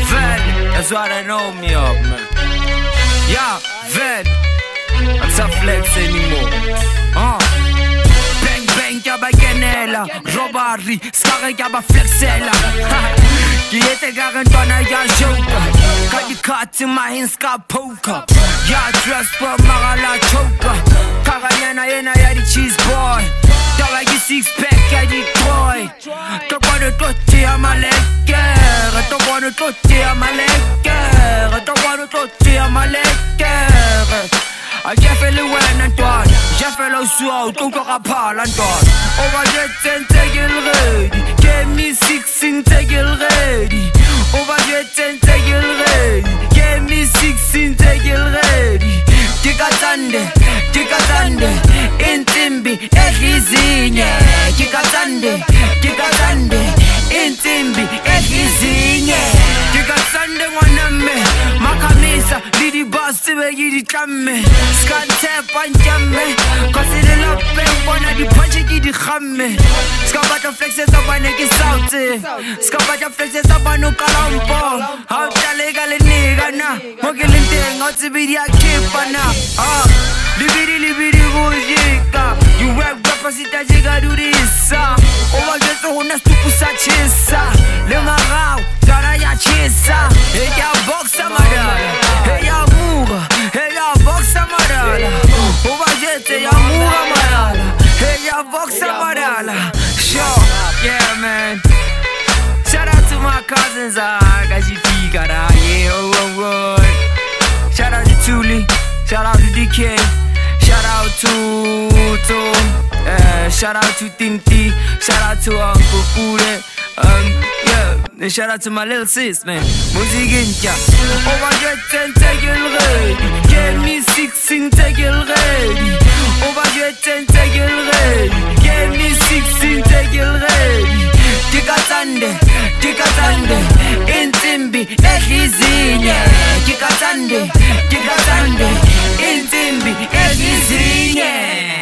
Ven, that's what I know me of, man. Yeah, Ven, I'm not flex anymore. Bang bang, y'a ba kenela, robbery, skare y'a ba flexela. Kiete garantwana ya joker, got the cards in my hands, got poker. Yeah, dress for magala choker. Karayana yena ya the cheese boy. Dog you six pack ya the boy. Don't wanna touch ya my leg. Don't wanna touch ya my leg. Don't wanna touch ya my leg. J'ai fait le wen Antoine, j'ai fait le soir, ton corps à pas l'Antoine. On va jeter take it ready, give me 16 take it ready. On va jeter take it ready, give me 16 take it ready. Katsande, intimbi, ehizinye. Katsande, intimbi, ehizinye. Katsande waname, makamisa, lidi basti be yidi kame. Skante panjame, kosile lope wana di panche yidi khame. Skabata flexes abane ki sauti, skabata flexes abanu kalampo. Hauta legale nigga na, mogilinte ngoti bidi akipana. Libidi bujika, you rap rapasita jiga durisa. Owa geto hona stupusa chisa, lenga rau, cara ya chisa. Ella boxa madala, ella muga, ella boxa madala. Owa jete ya muga madala, ella boxa madala. Sure, yeah man. Shout out to my cousins, Gaji Gara, yeah, oh. Shout out to Tuli, shout out to DK. Shout out to Tinti, shout out to Uncle Pule, yeah, and shout out to my little sis, man. Mcmozzie, oh my God, take it ready. Give me 16, take it ready. Oh my God, take it ready. Give me 16, take it ready. Katsande, intimbi, ehizinye. Katsande, intimbi, ehizinye.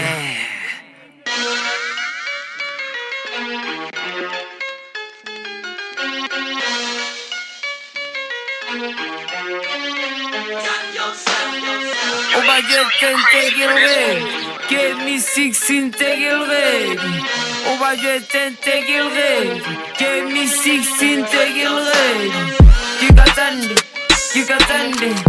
Oh my God, take it ready. Give me 16, take it ready. Oh my God, take it ready. Give me 16, take it ready. Katsande.